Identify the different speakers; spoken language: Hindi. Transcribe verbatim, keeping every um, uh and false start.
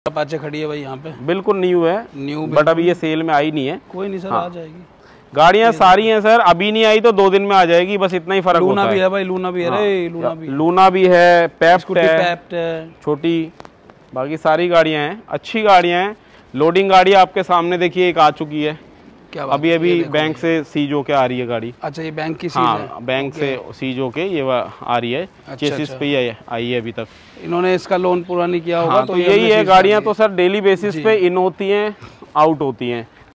Speaker 1: अपाचे खड़ी है भाई यहाँ पे,
Speaker 2: बिल्कुल न्यू है,
Speaker 1: न्यू,
Speaker 2: बट अभी ये सेल में आई नहीं है।
Speaker 1: कोई नहीं सर,
Speaker 2: हाँ।
Speaker 1: आ जाएगी।
Speaker 2: गाड़ियाँ सारी हैं सर, अभी नहीं आई तो दो दिन में आ जाएगी, बस इतना ही फर्क होता है।
Speaker 1: लूना भी है भाई, लूना भी है।
Speaker 2: हाँ।
Speaker 1: रे लूना भी
Speaker 2: लूना भी है, पेप्ट है,
Speaker 1: पेप्ट है,
Speaker 2: छोटी, बाकी सारी गाड़ियाँ हैं, अच्छी गाड़ियाँ हैं। लोडिंग गाड़ी आपके सामने देखिए एक आ चुकी है,
Speaker 1: क्या
Speaker 2: अभी अभी बैंक से सीज होके आ रही है गाड़ी।
Speaker 1: अच्छा, ये बैंक की सीज
Speaker 2: हाँ,
Speaker 1: है?
Speaker 2: बैंक से सीज होके ये आ रही है।
Speaker 1: अच्छा,
Speaker 2: चेसिस
Speaker 1: अच्छा।
Speaker 2: पे ही आई है अभी तक।
Speaker 1: इन्होंने इसका लोन पूरा नहीं किया होगा।
Speaker 2: हाँ, तो, तो यही है, गाड़ियाँ तो सर डेली बेसिस पे इन होती हैं, आउट होती हैं।